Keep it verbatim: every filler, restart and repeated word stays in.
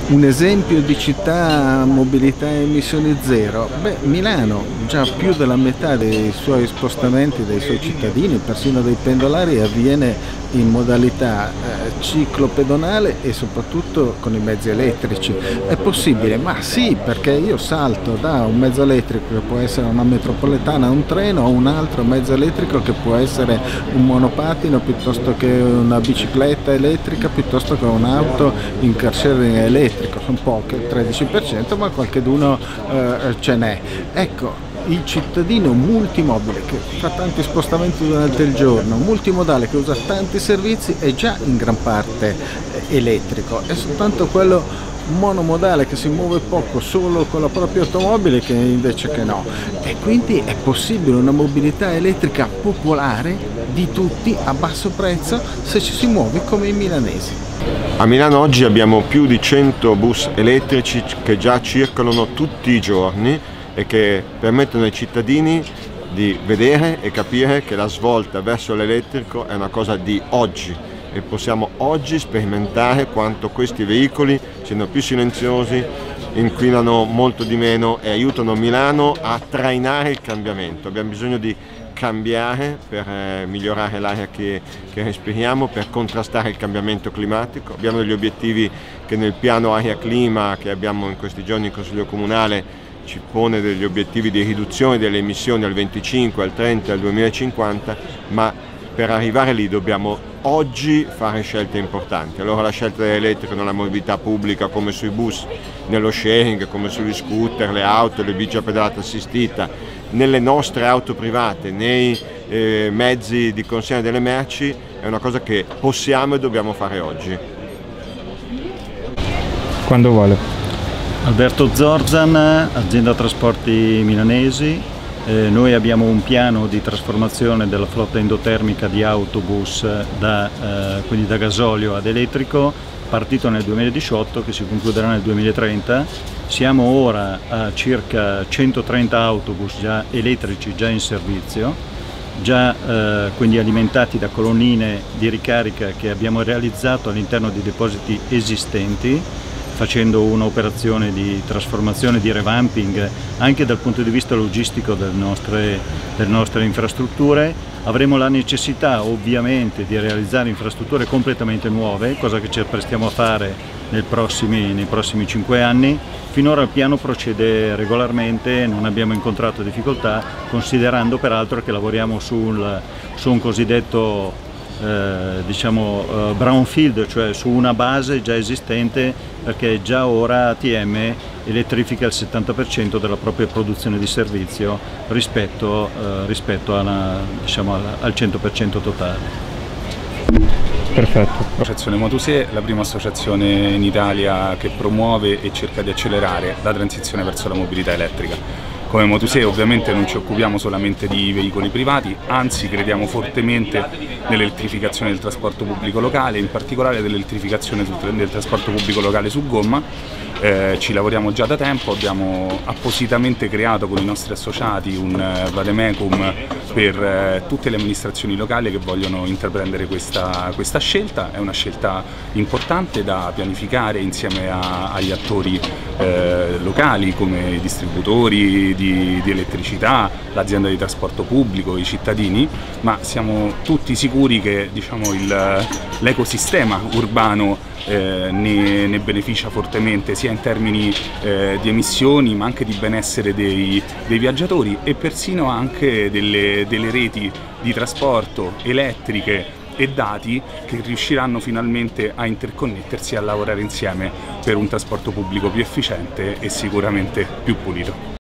Un esempio di città a mobilità e emissioni zero? Beh, Milano, già più della metà dei suoi spostamenti dei suoi cittadini, persino dei pendolari, avviene in modalità eh, ciclopedonale e soprattutto con i mezzi elettrici. È possibile? Ma sì, perché io salto da un mezzo elettrico che può essere una metropolitana, un treno, a un altro mezzo elettrico che può essere un monopattino piuttosto che una bicicletta elettrica, piuttosto che un'auto in car sharing elettrico. Sono poche, il tredici per cento, ma qualcheduno eh, ce n'è. Ecco, il cittadino multimobile che fa tanti spostamenti durante il giorno, multimodale che usa tanti servizi, è già in gran parte elettrico. È soltanto quello monomodale che si muove poco solo con la propria automobile che invece che no. E quindi è possibile una mobilità elettrica popolare di tutti a basso prezzo se ci si muove come i milanesi. A Milano oggi abbiamo più di cento bus elettrici che già circolano tutti i giorni e che permettono ai cittadini di vedere e capire che la svolta verso l'elettrico è una cosa di oggi e possiamo oggi sperimentare quanto questi veicoli siano più silenziosi, inquinano molto di meno e aiutano Milano a trainare il cambiamento. Abbiamo bisogno di cambiare per eh, migliorare l'aria che, che respiriamo, per contrastare il cambiamento climatico. Abbiamo degli obiettivi che nel piano aria-clima che abbiamo in questi giorni in Consiglio Comunale ci pone degli obiettivi di riduzione delle emissioni al venticinque, al trenta, al duemilacinquanta, ma per arrivare lì dobbiamo oggi fare scelte importanti. Allora la scelta dell'elettrico nella mobilità pubblica, come sui bus, nello sharing, come sugli scooter, le auto, le bici a pedalata assistita, nelle nostre auto private, nei eh, mezzi di consegna delle merci, è una cosa che possiamo e dobbiamo fare oggi. Quando vuole. Alberto Zorzan, azienda trasporti milanesi. Eh, noi abbiamo un piano di trasformazione della flotta endotermica di autobus da, eh, quindi da gasolio ad elettrico, partito nel duemiladiciotto, che si concluderà nel duemilatrenta. Siamo ora a circa centotrenta autobus già elettrici già in servizio, già eh, quindi alimentati da colonnine di ricarica che abbiamo realizzato all'interno di depositi esistenti, facendo un'operazione di trasformazione, di revamping anche dal punto di vista logistico delle nostre, delle nostre infrastrutture. Avremo la necessità ovviamente di realizzare infrastrutture completamente nuove, cosa che ci apprestiamo a fare nei prossimi, nei prossimi cinque anni. Finora il piano procede regolarmente, non abbiamo incontrato difficoltà, considerando peraltro che lavoriamo sul, su un cosiddetto Eh, diciamo eh, brownfield, cioè su una base già esistente, perché già ora A T M elettrifica il settanta per cento della propria produzione di servizio rispetto, eh, rispetto alla, diciamo, alla, al cento per cento totale. Perfetto. L'associazione Motosè è la prima associazione in Italia che promuove e cerca di accelerare la transizione verso la mobilità elettrica. Come Motosè ovviamente non ci occupiamo solamente di veicoli privati, anzi crediamo fortemente nell'elettrificazione del trasporto pubblico locale, in particolare dell'elettrificazione del trasporto pubblico locale su gomma. Eh, ci lavoriamo già da tempo, abbiamo appositamente creato con i nostri associati un eh, vademecum per eh, tutte le amministrazioni locali che vogliono intraprendere questa, questa scelta. È una scelta importante da pianificare insieme a, agli attori eh, locali come i distributori di, di elettricità, l'azienda di trasporto pubblico, i cittadini, ma siamo tutti sicuri che diciamo, l'ecosistema urbano Eh, ne, ne beneficia fortemente sia in termini eh, di emissioni ma anche di benessere dei, dei viaggiatori e persino anche delle, delle reti di trasporto elettriche e dati che riusciranno finalmente a interconnettersi e a lavorare insieme per un trasporto pubblico più efficiente e sicuramente più pulito.